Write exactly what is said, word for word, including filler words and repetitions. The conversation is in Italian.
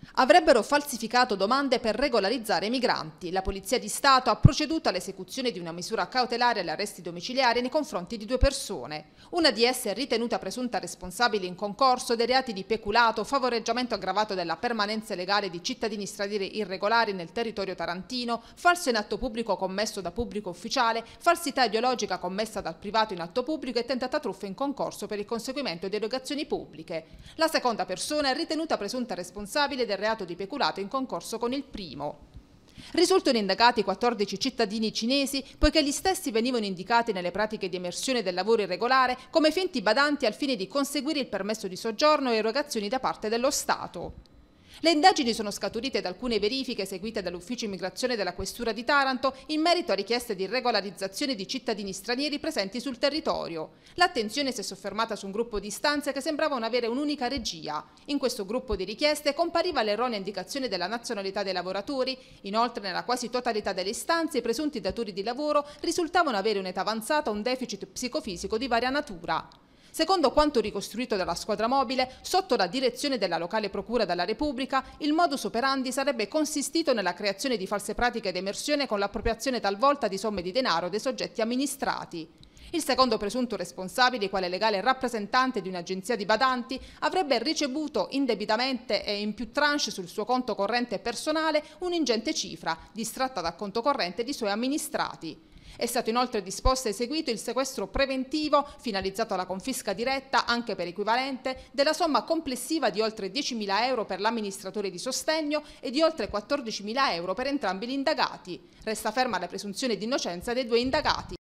Avrebbero falsificato domande per regolarizzare i migranti. La Polizia di Stato ha proceduto all'esecuzione di una misura cautelare agli arresti domiciliari nei confronti di due persone. Una di esse è ritenuta presunta responsabile in concorso dei reati di peculato, favoreggiamento aggravato della permanenza legale di cittadini stranieri irregolari nel territorio tarantino, falso in atto pubblico commesso da pubblico ufficiale, falsità ideologica commessa dal privato in atto pubblico e tentata truffa in concorso per il conseguimento di erogazioni pubbliche. La seconda persona è ritenuta presunta responsabile del reato di peculato in concorso con il primo. Risultano indagati quattordici cittadini cinesi poiché gli stessi venivano indicati nelle pratiche di emersione del lavoro irregolare come finti badanti al fine di conseguire il permesso di soggiorno e erogazioni da parte dello Stato. Le indagini sono scaturite da alcune verifiche eseguite dall'Ufficio Immigrazione della Questura di Taranto in merito a richieste di regolarizzazione di cittadini stranieri presenti sul territorio. L'attenzione si è soffermata su un gruppo di istanze che sembravano avere un'unica regia. In questo gruppo di richieste compariva l'erronea indicazione della nazionalità dei lavoratori. Inoltre, nella quasi totalità delle istanze, i presunti datori di lavoro risultavano avere un'età avanzata o un deficit psicofisico di varia natura. Secondo quanto ricostruito dalla squadra mobile, sotto la direzione della locale Procura della Repubblica, il modus operandi sarebbe consistito nella creazione di false pratiche d'emersione con l'appropriazione talvolta di somme di denaro dei soggetti amministrati. Il secondo presunto responsabile, quale legale rappresentante di un'agenzia di badanti, avrebbe ricevuto indebitamente e in più tranche sul suo conto corrente personale un'ingente cifra, distratta dal conto corrente di suoi amministrati. È stato inoltre disposto e eseguito il sequestro preventivo finalizzato alla confisca diretta, anche per equivalente, della somma complessiva di oltre diecimila euro per l'amministratore di sostegno e di oltre quattordicimila euro per entrambi gli indagati. Resta ferma la presunzione di innocenza dei due indagati.